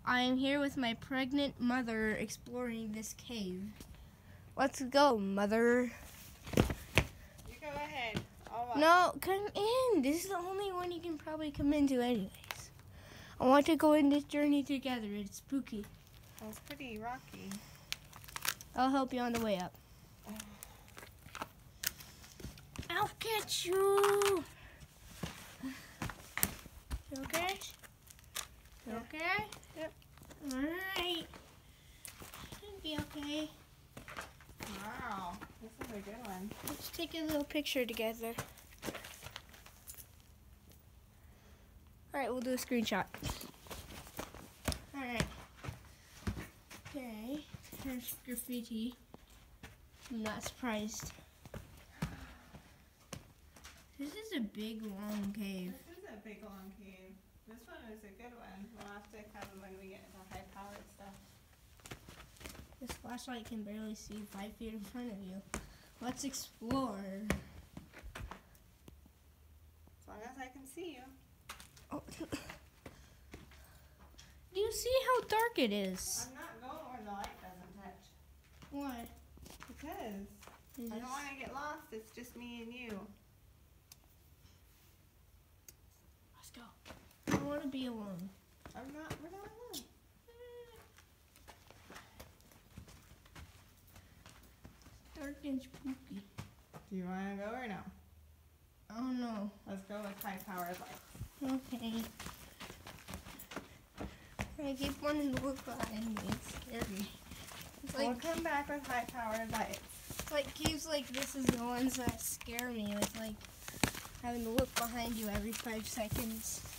I am here with my pregnant mother exploring this cave. Let's go, mother. You go ahead. I'll watch. No, come in. This is the only one you can probably come into anyways. I want to go on this journey together. It's spooky. Well, it's pretty rocky. I'll help you on the way up. I'll catch you. You okay? You okay? Yep. Alright. Should be okay. Wow, this is a good one. Let's take a little picture together. Alright, we'll do a screenshot. Alright. Okay. Here's graffiti. I'm not surprised. This is a big, long cave. This is a big, long cave. This one is a good one. We'll have to come when we get into high-powered stuff. This flashlight can barely see 5 feet in front of you. Let's explore. As long as I can see you. Oh. Do you see how dark it is? I'm not going where the light doesn't touch. Why? Because I don't want to get lost. It's just me and you. Let's go. I want to be alone. We're not alone. Dark and spooky. Do you want to go or no? Oh no. Let's go with high-powered lights. Okay. I keep wanting to look behind me. It's scary. It's We'll like, come back with high-powered lights. caves like this is the ones that scare me. With like having to look behind you every 5 seconds.